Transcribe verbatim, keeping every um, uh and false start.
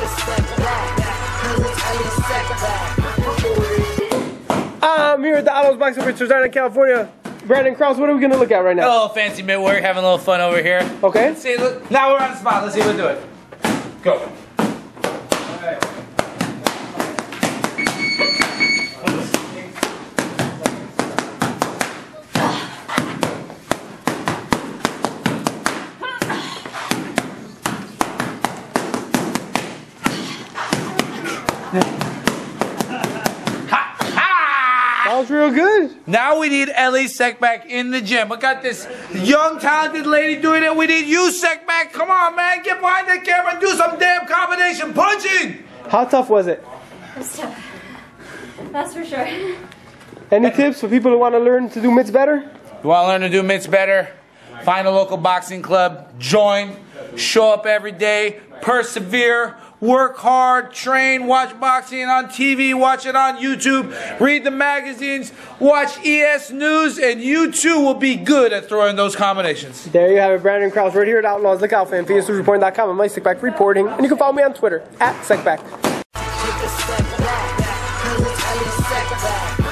I'm here at the EsNews Boxing with in California. Brandon Krause, what are we going to look at right now? A little fancy mitt work, having a little fun over here. Okay. Let's see, look, now we're on the spot. Let's see what we do it. Go. That was real good. Now we need Ellie Sekback in the gym. We got this young, talented lady doing it. We need you, Sekback. Come on, man. Get behind the camera and do some damn combination punching. How tough was it? It was tough. That's for sure. Any tips for people who want to learn to do mitts better? You want to learn to do mitts better? Find a local boxing club. Join. Show up every day. Persevere. Work hard, train, watch boxing on T V, watch it on YouTube, read the magazines, watch E S News, and you too will be good at throwing those combinations. There you have it, Brandon Krause, right here at Outlaws. Look out, fan. E S news reporting dot com. I'm Mike Sekback reporting, and you can follow me on Twitter, at Sekback.